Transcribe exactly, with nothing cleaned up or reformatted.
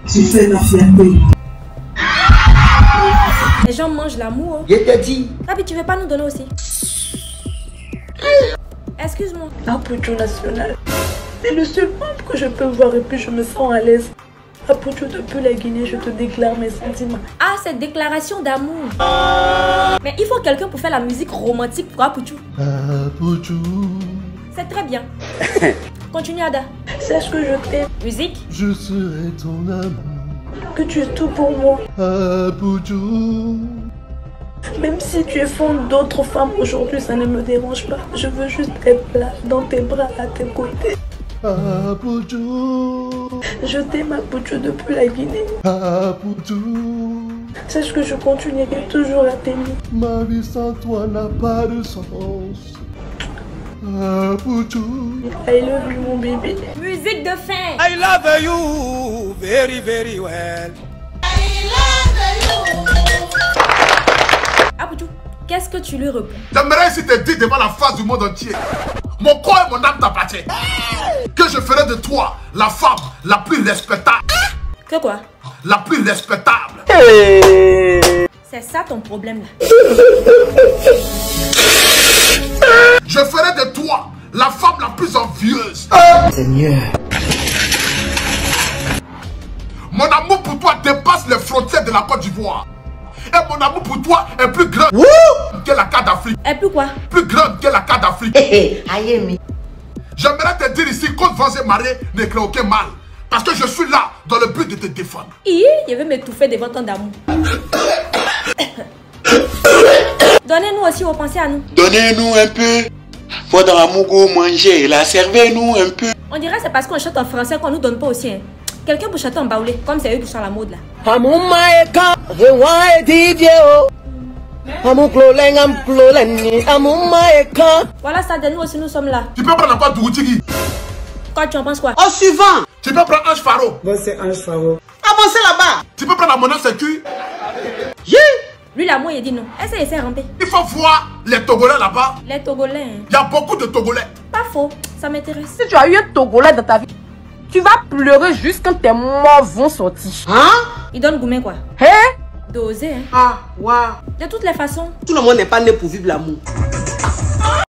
Tu fais la fierté. Les gens mangent l'amour. Je te dis. Papi, tu veux pas nous donner aussi? Excuse-moi. Apucho national. C'est le seul membre que je peux voir et puis je me sens à l'aise. Apucho, depuis la Guinée, je te déclare mes sentiments. Ah, cette déclaration d'amour. Mais il faut quelqu'un pour faire la musique romantique pour Apucho. Apucho. C'est très bien. Continue, Ada. Sache que je t'aime. Musique. Je serai ton amour. Que tu es tout pour moi. Apucho. Même si tu es fond d'autres femmes aujourd'hui, ça ne me dérange pas. Je veux juste être là, dans tes bras, à tes côtés. Apucho. Je t'aime, Apucho, depuis la Guinée. Apucho. Sache que je continuerai toujours à t'aimer. Ma vie sans toi n'a pas de sens. Apucho. I love you, mon bébé. Musique de fin. I love you very very well. I love you. Apucho, qu'est-ce que tu lui réponds? J'aimerais si te dire devant la face du monde entier. Mon corps et mon âme t'appartiennent. Que je ferai de toi la femme la plus respectable. Que quoi? La plus respectable. C'est ça ton problème là. Je ferai de toi la femme la plus envieuse. Seigneur. Mon amour pour toi dépasse les frontières de la Côte d'Ivoire. Et mon amour pour toi est plus grand Woo! que la carte d'Afrique. Et plus quoi? Plus grande que la carte d'Afrique. J'aimerais te dire ici qu'Aude Vance Maré ne crée aucun mal. Parce que je suis là dans le but de te défendre. Hi, je vais m'étouffer devant ton d'amour. Donnez-nous aussi vos pensées à nous. Donnez-nous un peu. Faudra Mougo manger. La servez-nous un peu. On dirait que c'est parce qu'on chante en français qu'on nous donne pas aussi. Hein. Quelqu'un pour chanter en baoulé, comme c'est eux qui sont à la mode là. Voilà ça, de nous aussi nous sommes là. Tu peux prendre encore Dougoutigui. Quoi, tu en penses quoi? Au suivant. Tu peux prendre Ange Faro. Moi, c'est Ange Faro. Avancez là-bas. Tu peux prendre Amona Sécu. Yeah. Lui l'amour il dit non. Essaye, essaye de ramper. Il faut voir les Togolais là-bas. Les Togolais. Hein. Il y a beaucoup de Togolais. Pas faux, ça m'intéresse. Si tu as eu un Togolais dans ta vie, tu vas pleurer juste quand tes morts vont sortir. Hein? Il donne gourmet quoi? Hé? Dosé hein. Ah, waouh. De toutes les façons. Tout le monde n'est pas né pour vivre l'amour.